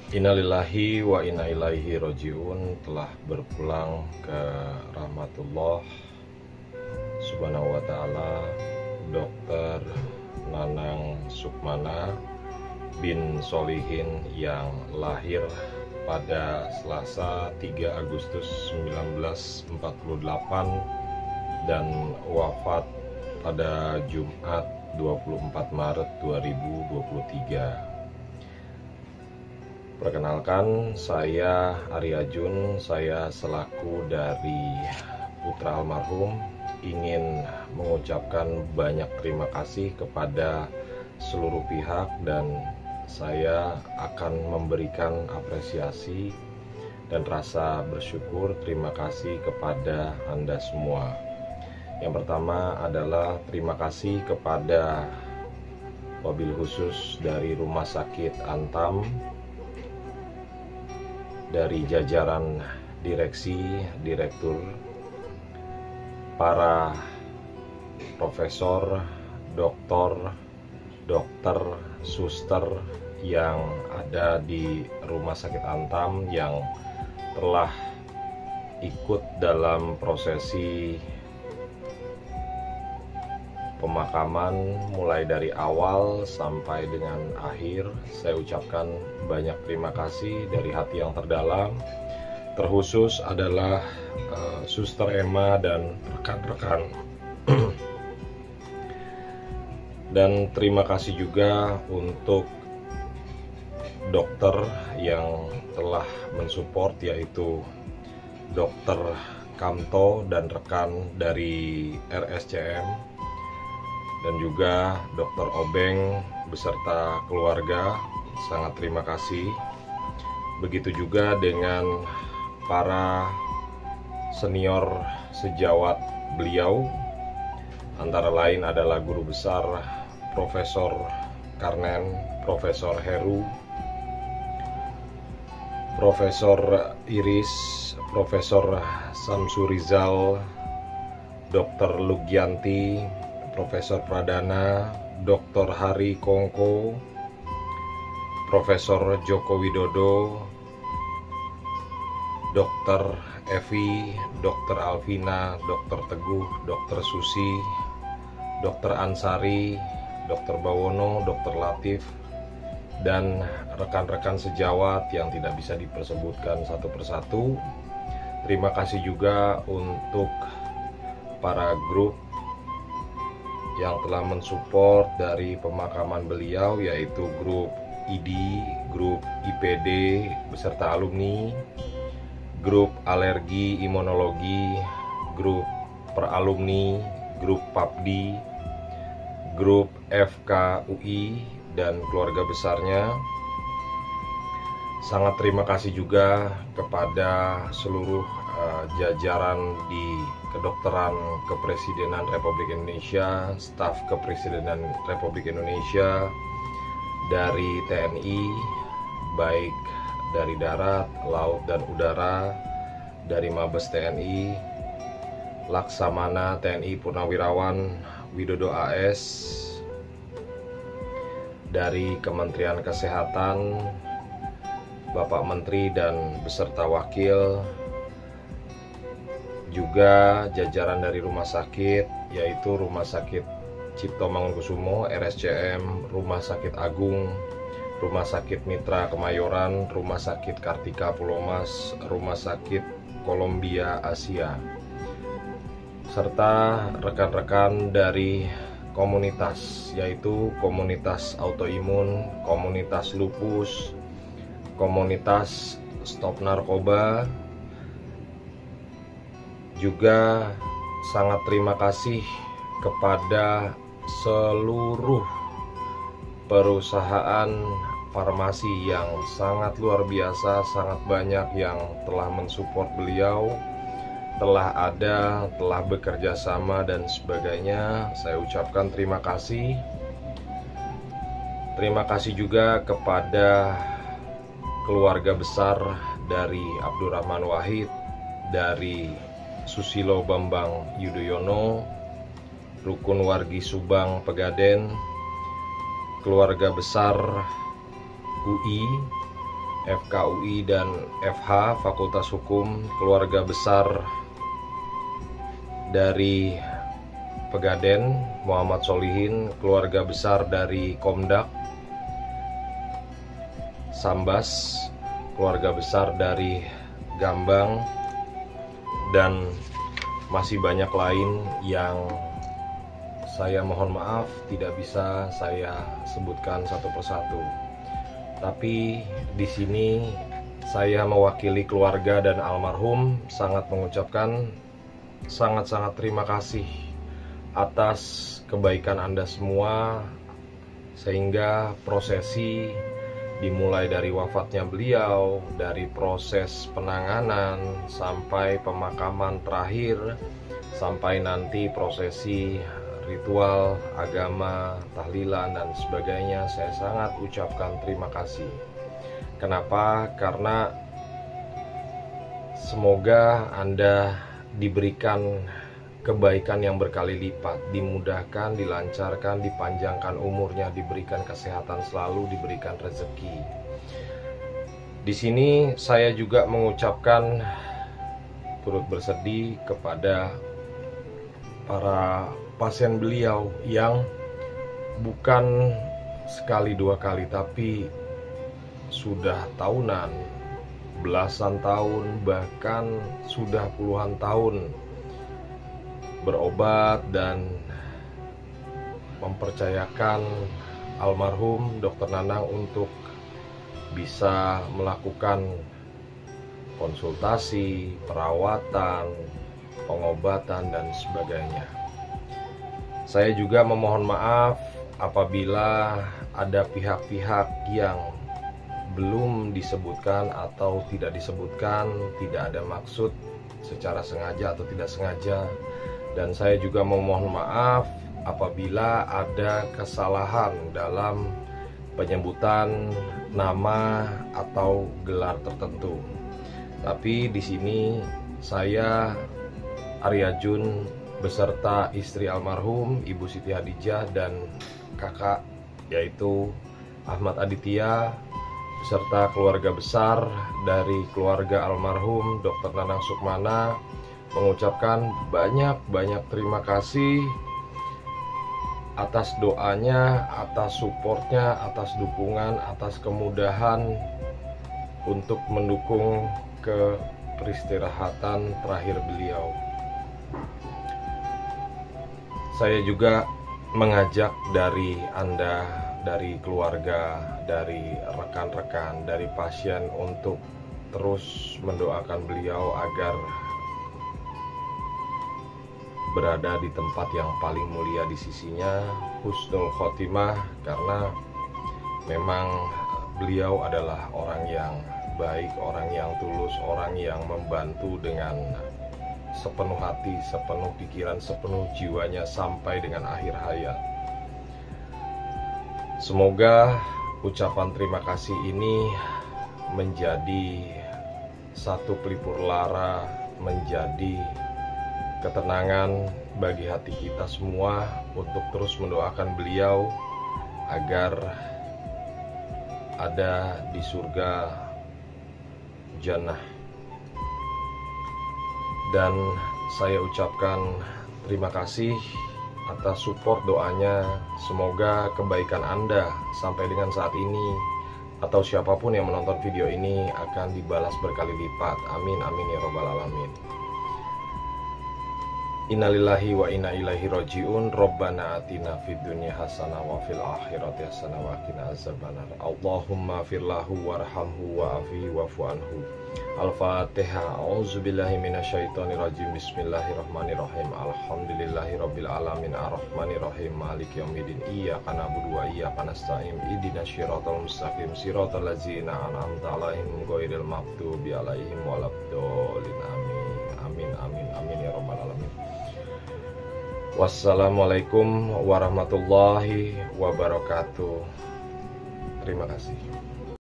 Innalillahi wa inna ilaihi rojiun. Telah berpulang ke rahmatullah subhanahu wa ta'ala, Dr. Nanang Sukmana bin Solihin yang lahir pada Selasa 3 Agustus 1948 dan wafat pada Jumat 24 Maret 2023. Perkenalkan, saya Arya Jun. Saya selaku dari putra almarhum ingin mengucapkan banyak terima kasih kepada seluruh pihak, dan saya akan memberikan apresiasi dan rasa bersyukur terima kasih kepada Anda semua. Yang pertama adalah terima kasih kepada wabil khusus dari Rumah Sakit Antam, dari jajaran direksi, direktur, para profesor, dokter, suster yang ada di Rumah Sakit Antam yang telah ikut dalam prosesi pemakaman mulai dari awal sampai dengan akhir. Saya ucapkan banyak terima kasih dari hati yang terdalam. Terkhusus adalah Suster Emma dan rekan-rekan. Dan terima kasih juga untuk dokter yang telah mensupport, yaitu Dokter Kamto dan rekan dari RSCM, dan juga Dr. Obeng beserta keluarga. Sangat terima kasih. Begitu juga dengan para senior sejawat beliau, antara lain adalah Guru Besar Profesor Karnen, Profesor Heru, Profesor Iris, Profesor Samsurizal, Dr. Lugianti, Profesor Pradana, Dr. Hari Kongko, Profesor Joko Widodo, Dr. Evi, Dr. Alvina, Dr. Teguh, Dr. Susi, Dr. Ansari, Dr. Bawono, Dr. Latif, dan rekan-rekan sejawat yang tidak bisa dipersebutkan satu persatu. Terima kasih juga untuk para grup yang telah mensupport dari pemakaman beliau, yaitu grup ID, grup IPD beserta alumni, grup alergi imunologi, grup peralumni, grup PAPDI, grup FKUI, dan keluarga besarnya. Sangat terima kasih juga kepada seluruh jajaran di Kedokteran Kepresidenan Republik Indonesia, staf Kepresidenan Republik Indonesia, dari TNI, baik dari darat, laut, dan udara, dari Mabes TNI, Laksamana TNI Purnawirawan Widodo AS, dari Kementerian Kesehatan, Bapak Menteri dan beserta wakil, juga jajaran dari rumah sakit, yaitu Rumah Sakit Cipto Mangunkusumo, RSCM, Rumah Sakit Agung, Rumah Sakit Mitra Kemayoran, Rumah Sakit Kartika Pulomas, Rumah Sakit Columbia Asia, serta rekan-rekan dari komunitas, yaitu komunitas autoimun, komunitas lupus, komunitas stop narkoba. Juga sangat terima kasih kepada seluruh perusahaan farmasi yang sangat luar biasa, sangat banyak yang telah mensupport beliau, telah ada, telah bekerja sama, dan sebagainya. Saya ucapkan terima kasih. Terima kasih juga kepada keluarga besar dari Abdurrahman Wahid, dari Susilo Bambang Yudhoyono, Rukun Wargi Subang Pegaden, keluarga besar UI, FKUI dan FH Fakultas Hukum, keluarga besar dari Pegaden Muhammad Solihin, keluarga besar dari Komdak Sambas, keluarga besar dari Gambang, dan masih banyak lain yang saya mohon maaf tidak bisa saya sebutkan satu persatu. Tapi di sini saya mewakili keluarga dan almarhum sangat mengucapkan sangat-sangat terima kasih atas kebaikan Anda semua, sehingga prosesi dimulai dari wafatnya beliau, dari proses penanganan sampai pemakaman terakhir, sampai nanti prosesi ritual agama, tahlilan dan sebagainya, saya sangat ucapkan terima kasih. Kenapa? Karena semoga Anda diberikan kebaikan yang berkali lipat, dimudahkan, dilancarkan, dipanjangkan umurnya, diberikan kesehatan selalu, diberikan rezeki. Di sini saya juga mengucapkan turut bersedih kepada para pasien beliau yang bukan sekali dua kali, tapi sudah tahunan, belasan tahun, bahkan sudah puluhan tahun berobat dan mempercayakan almarhum Dr. Nanang untuk bisa melakukan konsultasi, perawatan, pengobatan dan sebagainya. Saya juga memohon maaf apabila ada pihak-pihak yang belum disebutkan atau tidak disebutkan, tidak ada maksud secara sengaja atau tidak sengaja. Dan saya juga memohon maaf apabila ada kesalahan dalam penyebutan nama atau gelar tertentu. Tapi di sini saya Arya Jun beserta istri almarhum Ibu Siti Hadijah dan kakak yaitu Ahmad Aditya beserta keluarga besar dari keluarga almarhum Dr. Nanang Sukmana mengucapkan banyak terima kasih atas doanya, atas supportnya, atas dukungan, atas kemudahan untuk mendukung ke peristirahatan terakhir beliau. Saya juga mengajak dari Anda, dari keluarga, dari rekan-rekan, dari pasien untuk terus mendoakan beliau agar berada di tempat yang paling mulia di sisinya, husnul khotimah, karena memang beliau adalah orang yang baik, orang yang tulus, orang yang membantu dengan sepenuh hati, sepenuh pikiran, sepenuh jiwanya sampai dengan akhir hayat. Semoga ucapan terima kasih ini menjadi satu pelipur lara, menjadi ketenangan bagi hati kita semua untuk terus mendoakan beliau agar ada di surga jannah. Dan saya ucapkan terima kasih atas support doanya. Semoga kebaikan Anda sampai dengan saat ini atau siapapun yang menonton video ini akan dibalas berkali lipat. Amin amin ya robbal alamin. Innalillahi wa inna ilaihi rajiun. Rabbana atina fid dunya hasanah wa fil akhirati hasanah wa qina azabannar. Allahumma firlahu warhamhu wa'afihi wa'fu anhu. Al-Fatihah. A'udzubillahi minasyaitonir rajim. Bismillahirrahmanirrahim. Alhamdulillahirabbil alamin arrahmanirrahim maliki yaumiddin. Iyyaka na'budu wa iyyaka nasta'in. Ihdinas siratal mustaqim siratal ladzina an'amta 'alaihim ghairil maghdubi 'alaihim waladdallin. Amin amin amin ya rabbal alamin. Wassalamualaikum warahmatullahi wabarakatuh. Terima kasih.